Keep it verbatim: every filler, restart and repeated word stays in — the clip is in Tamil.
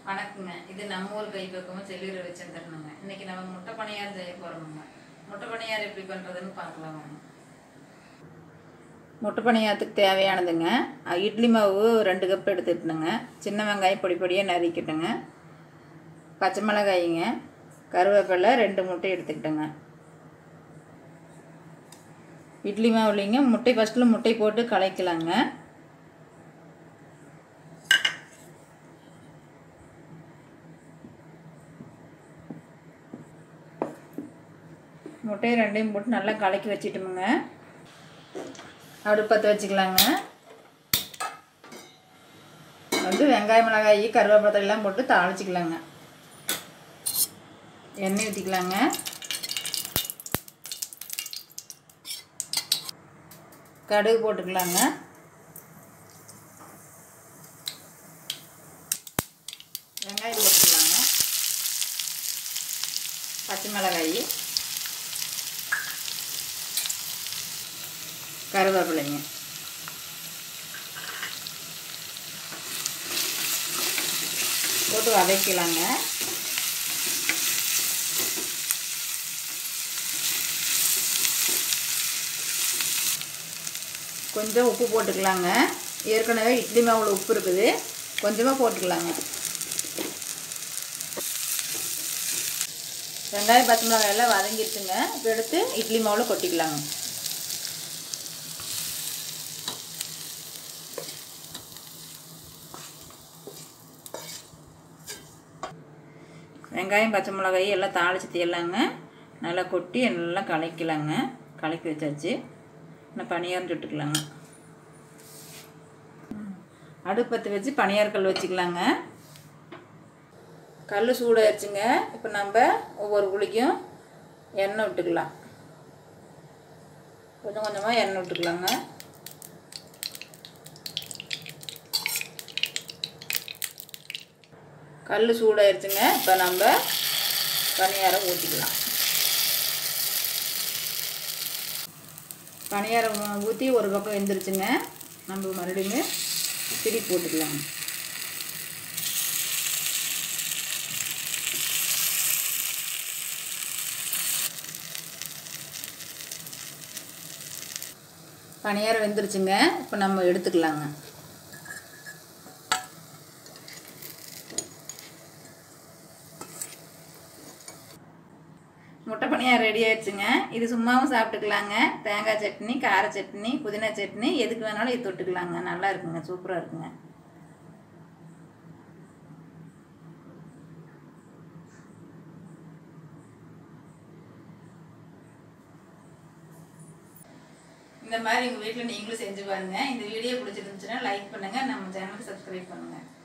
வணக்கங்க. இது நம்ம ஊர் கைப்பக்குவம் செல்லிர வச்சிருந்தேனுங்க. இன்னைக்கு நம்ம முட்டை பணியாரம் செய்ய போறோம்ங்க. முட்டை பணியாரம் எப்படி பண்றதுன்னு பார்க்கலாம் வாங்க. முட்டை பணியாரத்துக்கு தேவையானதுங்க, இட்லி மாவு ரெண்டு கப் எடுத்துக்கிட்டுங்க, சின்ன வெங்காயம் பொடி பொடியாக நறுக்கிட்டுங்க, பச்சை மிளகாய்ங்க, கருவேப்பிலை ரெண்டு முட்டை எடுத்துக்கிட்டுங்க. இட்லி மாவுலிங்க முட்டை ஃபஸ்ட்டில் முட்டை போட்டு கலக்கலாங்க. முட்டையை ரெண்டையும் போட்டு நல்லா கலக்கி வச்சுட்டோமுங்க. அடுப்பத்தை வச்சுக்கலாங்க. வந்து வெங்காய மிளகாய் கருவேப்பிலை எல்லாம் போட்டு தாளிச்சிக்கலாங்க. எண்ணெய் ஊற்றிக்கலாங்க. கடுகு போட்டுக்கலாங்க. வெங்காயம் போட்டுக்கலாங்க. பச்சை மிளகாய், கருவேப்பிலைங்க, போட்டு வதக்கலாங்க. கொஞ்சம் உப்பு போட்டுக்கலாங்க. ஏற்கனவே இட்லி மாவில் உப்பு இருக்குது, கொஞ்சமாக போட்டுக்கலாங்க. வெங்காயம் பச்சை மிளகாய் எல்லாம் வதங்கிடுச்சுங்க. இப்போ எடுத்து இட்லி மாவில் கொட்டிக்கலாங்க. வெங்காயம் பச்சை மிளகாய் எல்லாம் தாளித்து தேலாங்க. நல்லா கொட்டி நல்லா கலக்கலாங்க. கலக்கி வச்சாச்சு. நான் பணியாரம் சுட்டுக்கலாங்க. அடுப்பத்தை வச்சு பணியாரக்கல் வச்சுக்கலாங்க. கல் சூடாகிடுச்சுங்க. இப்போ நம்ம ஒவ்வொரு குழிக்கும் எண்ணெய் விட்டுக்கலாம். கொஞ்சம் கொஞ்சமாக எண்ணெய் விட்டுக்கலாங்க. கல் சூடாகிடுச்சுங்க. இப்போ நம்ம பணியாரம் ஊற்றிக்கலாம். பணியாரம் ஊற்றி ஒரு பக்கம் வெந்துருச்சுங்க. நம்ம மறுபடியும் திருப்பி போட்டுக்கலாங்க. பணியாரம் வெந்துருச்சுங்க. இப்போ நம்ம எடுத்துக்கலாங்க. முட்டை பணியாரம் ரெடி ஆயிடுச்சுங்க. இது சும்மாவும் சாப்பிட்டுக்கலாங்க. தேங்காய் சட்னி, கார சட்னி, புதினா சட்னி எதுக்கு வேணாலும் இது தொட்டுக்கலாங்க. நல்லா இருக்குங்க, சூப்பராக இருக்குங்க. இந்த மாதிரி உங்கள் வீட்டில் நீங்களும் செஞ்சு பாருங்கள். இந்த வீடியோ பிடிச்சிருந்துச்சுன்னா லைக் பண்ணுங்கள், நம்ம சேனலுக்கு சப்ஸ்கிரைப் பண்ணுங்கள்.